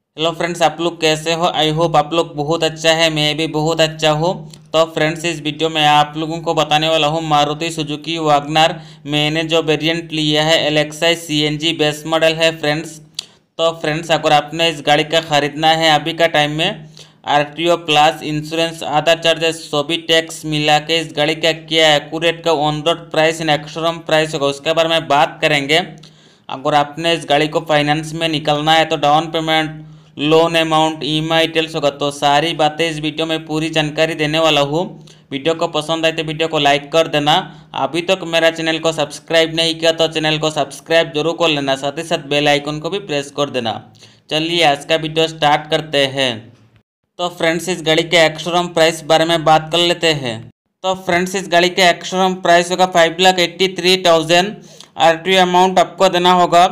Hello friends, आप लोग कैसे हो। आई होप आप लोग बहुत अच्छा है, मैं भी बहुत अच्छा हूँ। तो फ्रेंड्स, इस वीडियो में आप लोगों को बताने वाला हूँ मारुति सुजुकी वैगनर मैंने जो वेरिएंट लिया है एलेक्साई सीएनजी बेस मॉडल है फ्रेंड्स। तो फ्रेंड्स, अगर आपने इस गाड़ी का ख़रीदना है अभी का टाइम में आरटीओ प्लस इंश्योरेंस आधा चार्जेस सभी टैक्स मिला के इस गाड़ी का क्या एक्यूरेट का on road price and ex showroom price होगा उसके बारे में बात करेंगे। अगर आपने इस गाड़ी को फाइनेंस में निकलना है तो down payment, loan amount, EMI details होगा, तो सारी बातें इस वीडियो में पूरी जानकारी देने वाला हूँ। वीडियो को पसंद आए तो वीडियो को लाइक कर देना। अभी तक मेरा चैनल को सब्सक्राइब नहीं किया तो चैनल को सब्सक्राइब जरूर कर लेना, साथ ही साथ बेल आइकन को भी प्रेस कर देना। चलिए आज का वीडियो स्टार्ट करते हैं। तो फ्रेंड्स, इस गाड़ी के एक्स-शोरूम प्राइस बारे में बात कर लेते हैं। तो फ्रेंड्स, इस गाड़ी के एक्स-शोरूम प्राइस होगा 5,83,000। आरटीओ अमाउंट आपको देना होगा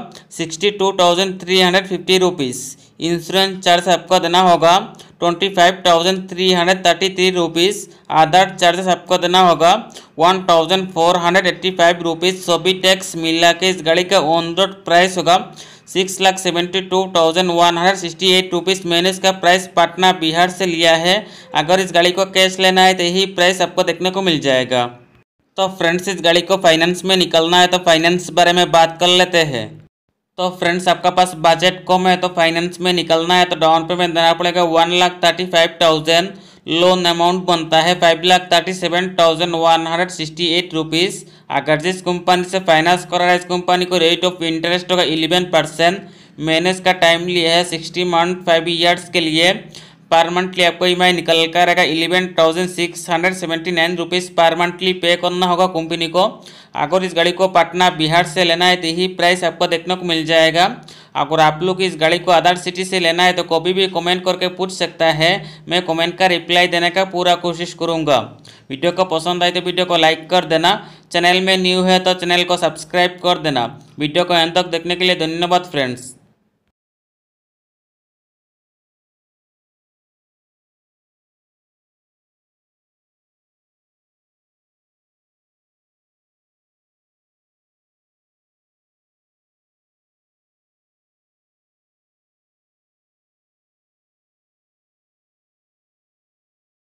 62,350 रुपीज़। इंश्योरेंस चार्ज आपको देना होगा 25,333 रुपीज़। आधार चार्जेस आपको देना होगा 1,485 रुपीज़। सभी टैक्स मिला के इस गाड़ी का ऑन रोड प्राइस होगा 6,72,168 रुपीज़। मैंने इसका प्राइस पटना बिहार से लिया है। अगर इस गाड़ी को कैश लेना है तो यही प्राइस आपको देखने को मिल जाएगा। तो फ्रेंड्स, इस गाड़ी को फाइनेंस में निकलना है तो फाइनेंस बारे में बात कर लेते हैं। तो फ्रेंड्स, आपका पास बजट कम है तो फाइनेंस में निकलना है तो डाउन पेमेंट देना पड़ेगा 1,35,000। लोन अमाउंट बनता है 5,37,168 रुपीज़। अगर जिस कंपनी से फाइनेंस करा रहा है इस कंपनी को रेट ऑफ इंटरेस्ट होगा 11%। मैंने इसका टाइम लिया है 60 मंथ 5 ईयर्स के लिए। पर मंथली आपको ईएमआई निकल कर रहेगा 11,679 रुपीज़ पर मंथली पे करना होगा कंपनी को। अगर इस गाड़ी को पटना बिहार से लेना है तो यही प्राइस आपको देखने को मिल जाएगा। अगर आप लोग इस गाड़ी को अदर सिटी से लेना है तो कभी भी कमेंट करके पूछ सकता है, मैं कमेंट का रिप्लाई देने का पूरा कोशिश करूँगा। वीडियो को पसंद आए तो वीडियो को लाइक कर देना। चैनल में न्यू है तो चैनल को सब्सक्राइब कर देना। वीडियो को अंत तक देखने के लिए धन्यवाद फ्रेंड्स।